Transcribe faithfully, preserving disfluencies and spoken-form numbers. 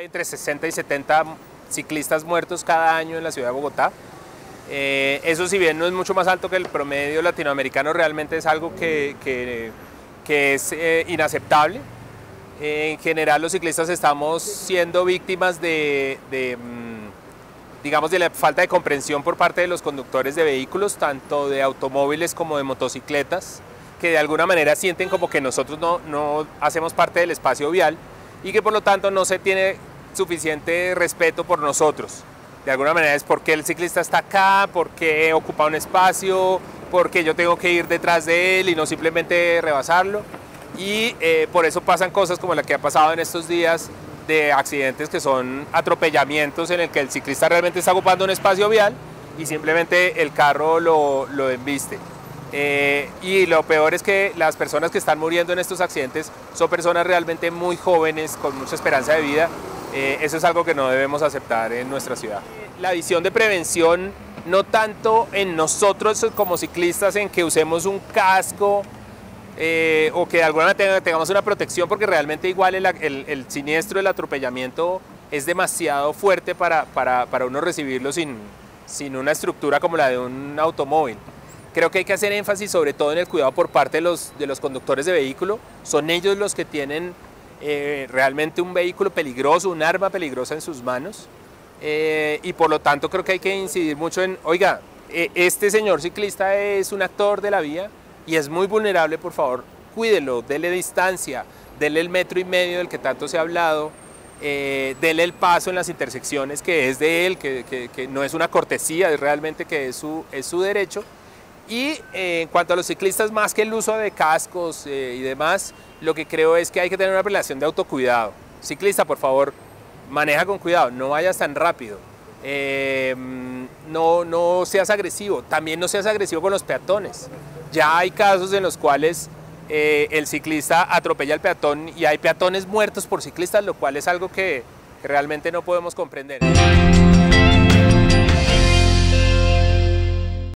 entre sesenta y setenta ciclistas muertos cada año en la ciudad de Bogotá. Eh, eso, si bien no es mucho más alto que el promedio latinoamericano, realmente es algo que, que, que es eh, inaceptable. Eh, en general, los ciclistas estamos siendo víctimas de, de, digamos, de la falta de comprensión por parte de los conductores de vehículos, tanto de automóviles como de motocicletas, que de alguna manera sienten como que nosotros no, no hacemos parte del espacio vial y que por lo tanto no se tiene suficiente respeto por nosotros. De alguna manera es porque el ciclista está acá, porque ocupa un espacio, porque yo tengo que ir detrás de él y no simplemente rebasarlo. Y eh, por eso pasan cosas como la que ha pasado en estos días, de accidentes que son atropellamientos en el que el ciclista realmente está ocupando un espacio vial y simplemente el carro lo, lo embiste. Eh, y lo peor es que las personas que están muriendo en estos accidentes son personas realmente muy jóvenes, con mucha esperanza de vida. Eh, eso es algo que no debemos aceptar en nuestra ciudad. La visión de prevención, no tanto en nosotros como ciclistas, en que usemos un casco eh, o que de alguna manera tengamos una protección, porque realmente igual el, el, el siniestro, el atropellamiento es demasiado fuerte para, para, para uno recibirlo sin, sin una estructura como la de un automóvil. Creo que hay que hacer énfasis sobre todo en el cuidado por parte de los, de los conductores de vehículo. Son ellos los que tienen eh, realmente un vehículo peligroso, un arma peligrosa en sus manos. Eh, y por lo tanto creo que hay que incidir mucho en, oiga, eh, este señor ciclista es un actor de la vía y es muy vulnerable, por favor, cuídelo, dele distancia, dele el metro y medio del que tanto se ha hablado, eh, dele el paso en las intersecciones que es de él, que, que, que no es una cortesía, es realmente que es su, es su derecho. Y eh, en cuanto a los ciclistas, más que el uso de cascos eh, y demás, lo que creo es que hay que tener una relación de autocuidado. Ciclista, por favor, maneja con cuidado, no vayas tan rápido, eh, no, no seas agresivo, también no seas agresivo con los peatones. Ya hay casos en los cuales eh, el ciclista atropella al peatón y hay peatones muertos por ciclistas, lo cual es algo que, que realmente no podemos comprender.